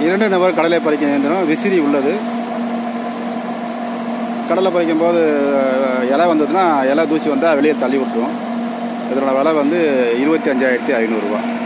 2 நபர் கடலை பறிக்கும் இயந்திரம் விசிறி உள்ளது. கடலை பறிக்கும் போது இலை வந்ததுன்னா இலை தூசி வந்தால் வெளியே தள்ளி விட்டுரும். இதனோட விலை வந்து 25,500 ரூபா.